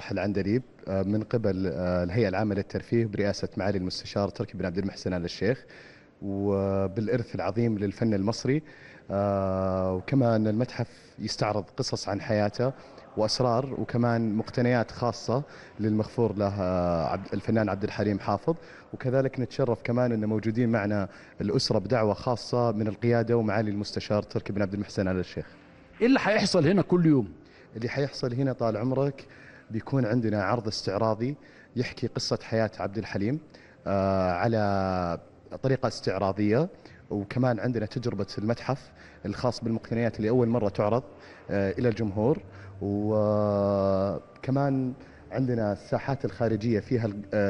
مسرح العندليب من قبل الهيئة العامة للترفيه برئاسة معالي المستشار تركي بن عبد المحسن آل الشيخ، وبالإرث العظيم للفن المصري. وكمان المتحف يستعرض قصص عن حياته وأسرار، وكمان مقتنيات خاصة للمغفور له الفنان عبد الحليم حافظ. وكذلك نتشرف كمان أن موجودين معنا الأسرة بدعوة خاصة من القيادة ومعالي المستشار تركي بن عبد المحسن آل الشيخ. ايه اللي هيحصل هنا كل يوم؟ اللي حيحصل هنا طال عمرك بيكون عندنا عرض استعراضي يحكي قصة حياة عبد الحليم على طريقة استعراضية، وكمان عندنا تجربة المتحف الخاص بالمقتنيات اللي أول مرة تعرض إلى الجمهور. وكمان عندنا الساحات الخارجية فيها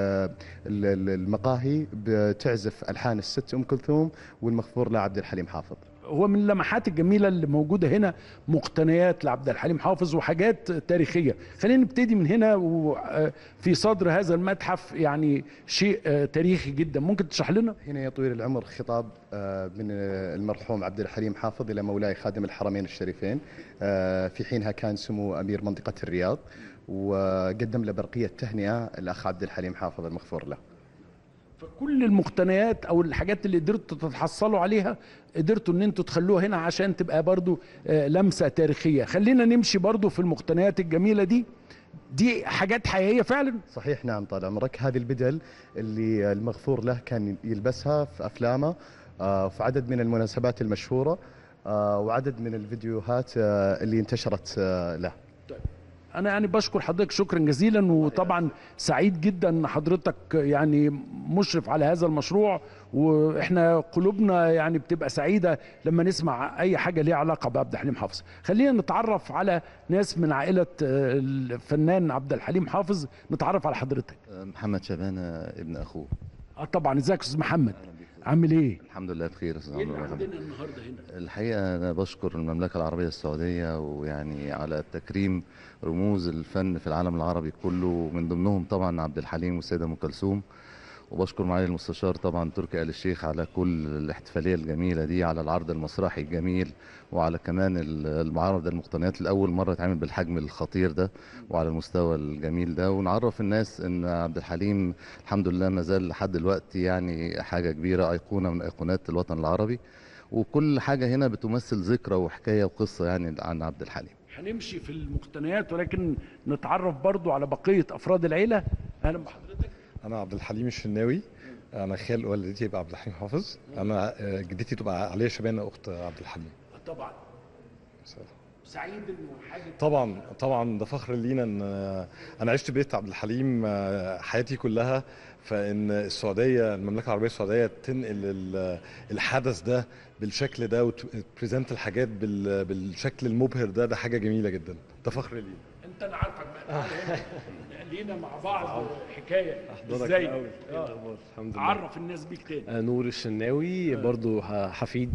المقاهي بتعزف ألحان الست أم كلثوم والمغفور له عبد الحليم حافظ. هو من اللمحات الجميله اللي موجوده هنا مقتنيات لعبد الحليم حافظ وحاجات تاريخيه. خلينا نبتدي من هنا، وفي صدر هذا المتحف يعني شيء تاريخي جدا، ممكن تشرح لنا؟ هنا يا طويل العمر خطاب من المرحوم عبد الحليم حافظ إلى مولاي خادم الحرمين الشريفين، في حينها كان سمو أمير منطقة الرياض، وقدم له برقية تهنئة الأخ عبد الحليم حافظ المغفور له. فكل المقتنيات او الحاجات اللي قدرتوا تتحصلوا عليها قدرتوا ان انتوا تخلوها هنا عشان تبقى برضو لمسة تاريخية. خلينا نمشي برضو في المقتنيات الجميلة دي حاجات حقيقية فعلا؟ صحيح، نعم طال عمرك. هذه البدل اللي المغفور له كان يلبسها في أفلامه في عدد من المناسبات المشهورة، وعدد من الفيديوهات اللي انتشرت له. أنا يعني بشكر حضرتك شكرا جزيلا، وطبعا سعيد جدا إن حضرتك يعني مشرف على هذا المشروع، وإحنا قلوبنا يعني بتبقى سعيدة لما نسمع أي حاجة ليها علاقة بعبد الحليم حافظ. خلينا نتعرف على ناس من عائلة الفنان عبد الحليم حافظ. نتعرف على حضرتك. محمد شبانة ابن أخوه. طبعا. ازيك يا أستاذ محمد؟ عامل ايه؟ الحمد لله بخير. ايه اللي عندنا النهارده هنا؟ الحقيقه انا بشكر المملكه العربيه السعوديه ويعني على تكريم رموز الفن في العالم العربي كله، ومن ضمنهم طبعا عبد الحليم والسيده ام كلثوم. وبشكر معالي المستشار طبعا تركي آل الشيخ على كل الاحتفاليه الجميله دي، على العرض المسرحي الجميل، وعلى كمان المعرض المقتنيات الاول مره يتعمل بالحجم الخطير ده وعلى المستوى الجميل ده. ونعرف الناس ان عبد الحليم الحمد لله ما زال لحد دلوقتي يعني حاجه كبيره، ايقونه من ايقونات الوطن العربي، وكل حاجه هنا بتمثل ذكرى وحكايه وقصه يعني عن عبد الحليم. هنمشي في المقتنيات ولكن نتعرف برضو على بقيه افراد العيله. اهلا بحضرتك. أنا عبد الحليم الشناوي، أنا خال والدتي يبقى عبد الحليم حافظ، أنا جدتي تبقى عليا شبانة أخت عبد الحليم. طبعا. سعيد انه حاجه. طبعا ده فخر لينا ان انا عشت بيت عبد الحليم حياتي كلها، فان السعوديه المملكه العربيه السعوديه تنقل الحدث ده بالشكل ده وتبريزنت الحاجات بالشكل المبهر ده حاجه جميله جدا، ده فخر لينا. انا عارفك بقى، تعالى هنا لينا مع بعض حكايه. ازاي؟ الحمد لله. عرف الناس بيك تاني. نور الشناوي، برضو حفيد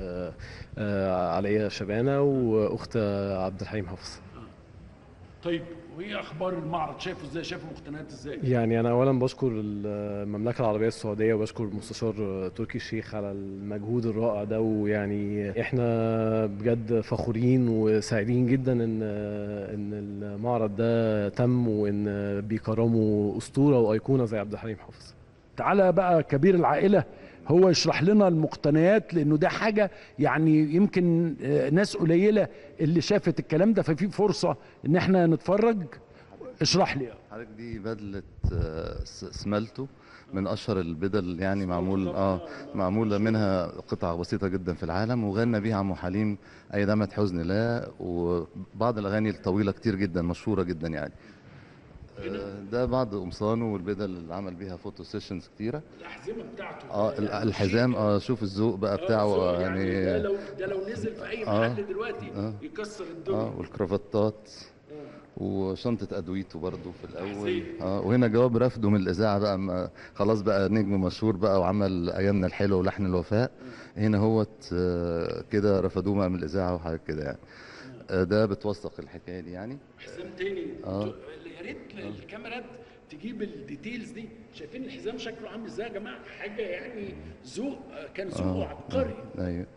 عليا شبانه واخت عبد الحليم حافظ. طيب وايه اخبار المعرض؟ شايفه ازاي؟ شايف المقتنيات ازاي؟ يعني انا اولا بشكر المملكه العربيه السعوديه وبشكر المستشار تركي الشيخ على المجهود الرائع ده، ويعني احنا بجد فخورين وسعيدين جدا ان المعرض ده تم، وان بيكرموا اسطوره وايقونه زي عبد الحليم حافظ. تعالى بقى كبير العائله هو يشرح لنا المقتنيات، لانه ده حاجه يعني يمكن ناس قليله اللي شافت الكلام ده، ففي فرصه ان احنا نتفرج. اشرح لي. حضرتك دي بدله سمالتو، من اشهر البدل يعني، معموله منها قطع بسيطه جدا في العالم، وغنى بيها عم حليم اي دمعة حزن لا، وبعض الاغاني الطويله كتير جدا مشهوره جدا يعني. ده بعض قمصانه والبدل اللي عمل بيها فوتو سيشنز كتيره. الاحزمه بتاعته يعني الحزام شوف الذوق بقى بتاعه يعني ده لو نزل في اي محل دلوقتي يكسر الدنيا. والكرافتات وشنطه ادويته برضو في الاول. وهنا جواب رفضه من الاذاعه بقى، خلاص بقى نجم مشهور بقى وعمل ايامنا الحلوه ولحن الوفاء، هنا هوت كده رفضوه بقى من الاذاعه وحاجه كده يعني. ده بتوثق الحكايه دي يعني. حزام تاني. يا ريت الكاميرات تجيب الديتيلز دي. شايفين الحزام شكله عامل ازاي يا جماعه؟ حاجه يعني ذوق، كان ذوقه عبقري. ايوه.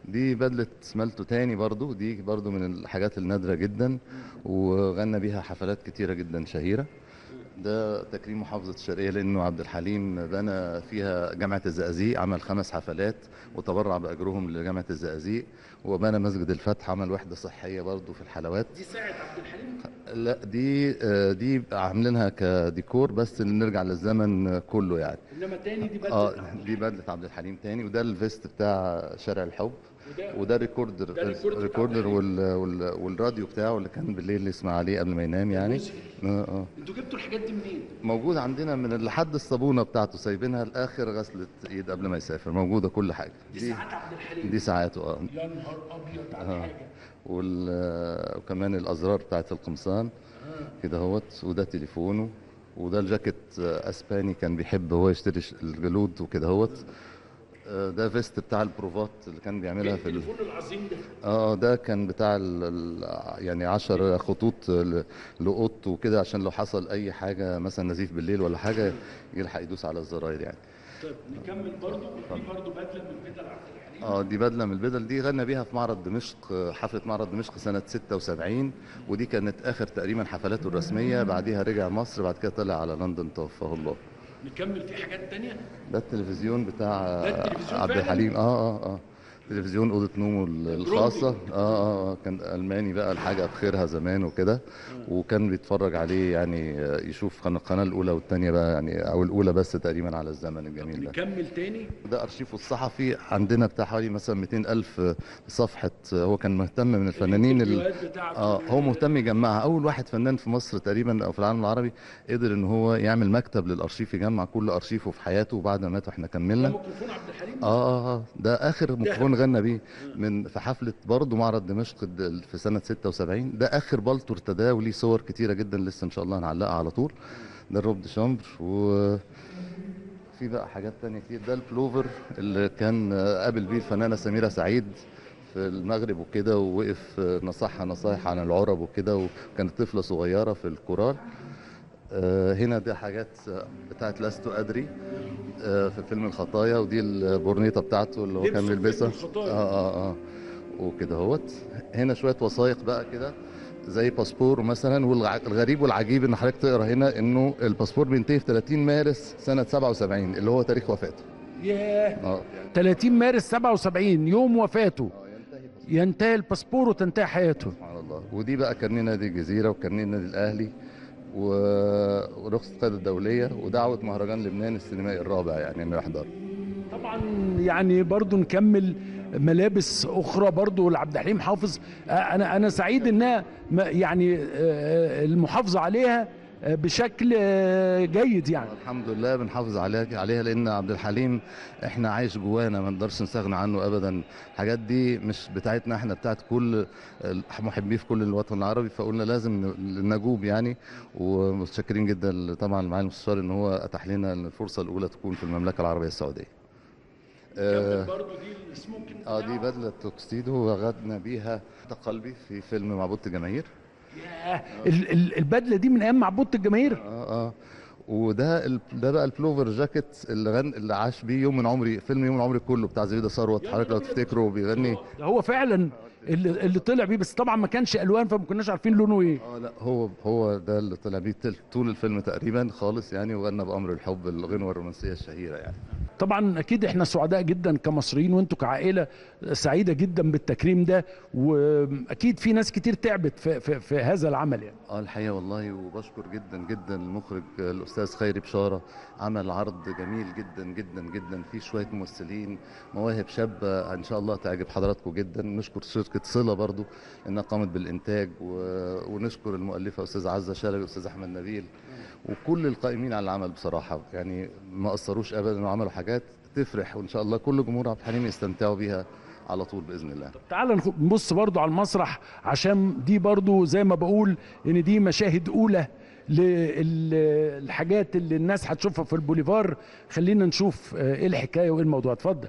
دي بدلة سمالته تاني برضو، دي برضو من الحاجات النادرة جدا، وغنى بيها حفلات كتيرة جدا شهيرة. ده تكريم محافظة الشرقية لأنه عبد الحليم بنى فيها جامعة الزقازيق، عمل 5 حفلات وتبرع بأجرهم لجامعة الزقازيق، وبنى مسجد الفتح، عمل وحدة صحية برضو في الحلوات. دي ساعة عبد الحليم؟ لا دي عاملينها كديكور بس نرجع للزمن كله يعني. انما تاني دي بدلة دي بدلة عبد الحليم تاني، وده الفيست بتاع شارع الحب، وده ريكوردر والراديو بتاعه اللي كان بالليل يسمع عليه قبل ما ينام يعني. انتوا جبتوا الحاجات دي منين؟ موجود عندنا من لحد الصابونه بتاعته، سايبينها لاخر غسله ايد قبل ما يسافر، موجوده كل حاجه. دي ساعات عبد الحليم؟ دي ساعاته يا نهار ابيض على حاجه. وكمان الازرار بتاعت القمصان كده اهوت، وده تليفونه، وده الجاكيت اسباني كان بيحب هو يشتري الجلود وكده اهوت. ده فيست بتاع البروفات اللي كان بيعملها في التليفون العظيم ده. ده كان بتاع يعني 10 خطوط لقط وكده، عشان لو حصل اي حاجه مثلا نزيف بالليل ولا حاجه يلحق يدوس على الزراير يعني. طيب نكمل برضو. دي برضو بدله من بدل عبد الحليم؟ دي بدله من البدل، دي غنى بيها في معرض دمشق، حفله معرض دمشق سنه 76، ودي كانت اخر تقريبا حفلاته الرسميه. بعديها رجع مصر، بعد كده طلع على لندن توفاه الله. نكمل في حاجات تانية؟ ده التلفزيون بتاع التلفزيون عبد الحليم. تلفزيون اوضه نومه الخاصه. كان الماني بقى، الحاجه بخيرها زمان وكده، وكان بيتفرج عليه يعني، يشوف القناه الاولى والثانيه بقى يعني، او الاولى بس تقريبا على الزمن الجميل ده. نكمل تاني. ده ارشيفه الصحفي عندنا بتاع حوالي مثلا 200,000 صفحه. هو كان مهتم من الفنانين هو مهتم يجمعها. اول واحد فنان في مصر تقريبا او في العالم العربي قدر ان هو يعمل مكتب للارشيف، يجمع كل ارشيفه في حياته، وبعد ما مات احنا كملنا. ده ميكروفون عبد الحليم؟ ده اخر ميكروفون غنى بيه في حفله برضه معرض دمشق في سنه 76. ده اخر بالتو ارتداه، وليه صور كتيره جدا لسه ان شاء الله هنعلقها على طول. ده الروب دي شامبر، وفي بقى حاجات تانية كتير. ده البلوفر اللي كان قابل بيه الفنانه سميره سعيد في المغرب وكده، ووقف نصحها نصايح عن العرب وكده، وكانت طفله صغيره في الكورال. هنا دي حاجات بتاعت لست أدري في فيلم الخطايا، ودي البورنيطة بتاعته اللي هو كان بيلبسها. وكده اهوت. هنا شوية وثائق بقى كده زي باسبور مثلا. والغريب والعجيب ان حضرتك تقرا هنا انه الباسبور بينتهي في 30 مارس سنة 77 اللي هو تاريخ وفاته. ياه 30 مارس 77 يوم وفاته ينتهي الباسبور وتنتهي حياته. سبحان الله. ودي بقى كارنيه نادي الجزيرة وكارنيه النادي الأهلي ورخصة القيادة الدولية ودعوة مهرجان لبنان السينمائي الرابع يعني انه يحضر. طبعا يعني برضو نكمل ملابس اخرى برضو لعبد الحليم حافظ. انا سعيد انها يعني المحافظة عليها بشكل جيد يعني. الحمد لله بنحافظ عليها لان عبد الحليم احنا عايش جوانا، ما نقدرش نستغنى عنه ابدا. الحاجات دي مش بتاعتنا احنا، بتاعت كل محبيه في كل الوطن العربي، فقلنا لازم نجوب يعني. ومتشكرين جدا طبعا معالي المستشار ان هو اتاح لنا الفرصه الاولى تكون في المملكه العربيه السعوديه. برضو دي السموكن دي بدله توكسيدو وغدنا بيها قلبي في فيلم معبودة الجماهير. البدله دي من ايام معبودة الجماهير. وده بقى البلوفر جاكيت اللي عاش بيه يوم من عمري، فيلم يوم من عمري كله بتاع زبيدة ثروت، حضرتك لو تفتكروا بيغني. ده هو فعلا اللي طلع بيه، بس طبعا ما كانش الوان فما كناش عارفين لونه ايه. لا هو ده اللي طلع بيه طول الفيلم تقريبا خالص يعني، وغنى بأمر الحب الغنوة الرومانسية الشهيرة يعني. طبعا اكيد احنا سعداء جدا كمصريين، وانتوا كعائله سعيده جدا بالتكريم ده، واكيد في ناس كتير تعبت في هذا العمل يعني. الحقيقه والله، وبشكر جدا جدا المخرج الاستاذ خيري بشاره، عمل عرض جميل جدا جدا جدا، فيه شويه ممثلين مواهب شابه ان شاء الله تعجب حضراتكم جدا. نشكر شركه صله برضو انها قامت بالانتاج، ونشكر المؤلفه استاذ عزه شلبي واستاذ احمد نبيل وكل القائمين على العمل بصراحه يعني، ما قصروش ابدا وعملوا حاجات تفرح، وان شاء الله كل جمهور عبد الحليم يستمتعوا بيها على طول باذن الله. تعال نبص برضو على المسرح، عشان دي برضو زي ما بقول ان دي مشاهد اولى للحاجات اللي الناس هتشوفها في البوليفار. خلينا نشوف ايه الحكايه وايه الموضوع. اتفضل.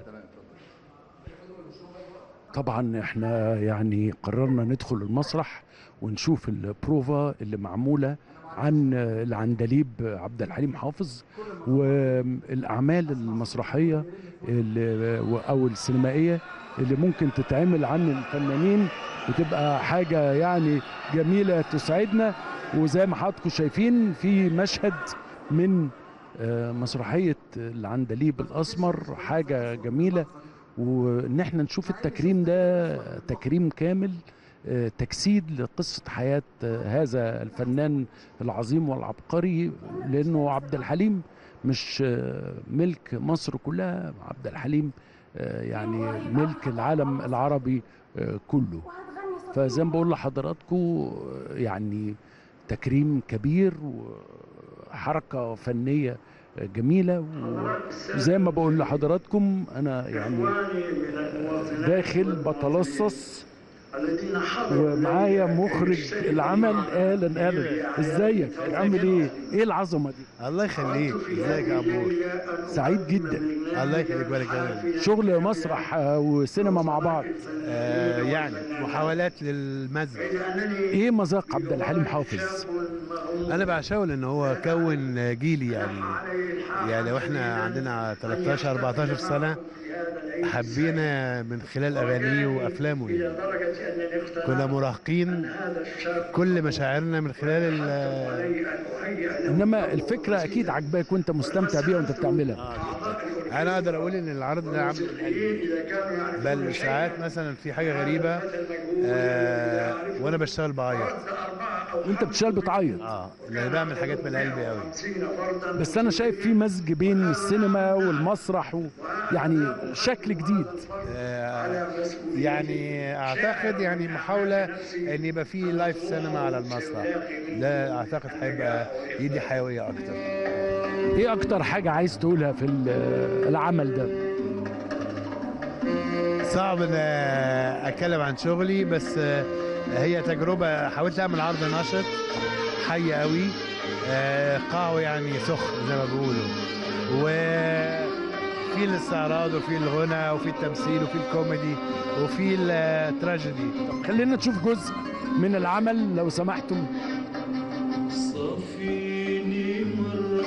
طبعا احنا يعني قررنا ندخل المسرح ونشوف البروفا اللي معموله عن العندليب عبد الحليم حافظ، والاعمال المسرحيه او السينمائيه اللي ممكن تتعمل عن الفنانين، بتبقى حاجة يعني جميلة تسعدنا. وزي ما حضراتكم شايفين في مشهد من مسرحية العندليب الأسمر، حاجة جميلة. وإن احنا نشوف التكريم ده تكريم كامل، تجسيد لقصة حياة هذا الفنان العظيم والعبقري، لأنه عبد الحليم مش ملك مصر كلها، عبد الحليم يعني ملك العالم العربي كله. فزي ما بقول لحضراتكم يعني تكريم كبير وحركة فنية جميلة. وزي ما بقول لحضراتكم أنا يعني داخل بتلصص ومعايا مخرج العمل. اهلا ازيك، عامل ايه؟ ايه العظمه دي؟ الله يخليك، ازيك يا عبور؟ سعيد جدا. الله يخليك، بالك جميل. شغل مسرح وسينما مع بعض. يعني محاولات للمزج. ايه مذاق عبد الحليم حافظ؟ انا بعشقه لان هو كون جيلي يعني واحنا عندنا 13 14 سنه حبينا من خلال اغانيه وافلامه يعني. كنا مراهقين، كل مشاعرنا من خلال انما الفكره اكيد عجباك وانت مستمتع بيها وانت بتعملها. انا اقدر اقول ان العرض ده عامل بل ساعات مثلا في حاجه غريبه وانا بشتغل بعيط. وانت بتشتغل بتعيط؟ انا بعمل حاجات من قلبي قوي. بس انا شايف في مزج بين السينما والمسرح يعني شكل جديد. يعني اعتقد يعني محاوله ان يبقى في لايف سينما على المسرح، ده اعتقد هيبقى يدي حيويه اكتر. ايه اكتر حاجه عايز تقولها في العمل ده؟ صعب ان اتكلم عن شغلي، بس هي تجربه. حاولت اعمل عرض نشط حي قوي، قاعه يعني سخن زي ما بيقولوا، وفي الاستعراض وفي الغنى وفي التمثيل وفي الكوميدي وفي التراجيدي. خلينا نشوف جزء من العمل لو سمحتم. صفيني مرة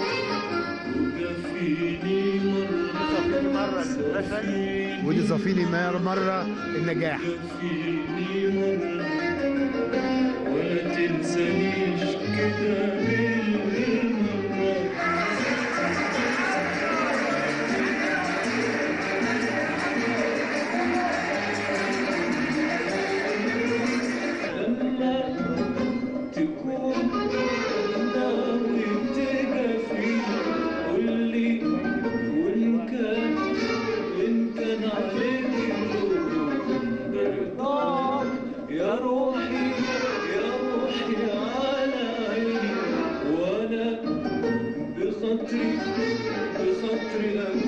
وجفيني مرة ودي صفيني مرة النجاح. وجفيني مرة ولا تنسانيش كده بالمرة. يا روحي على عيني، وانا بخاطري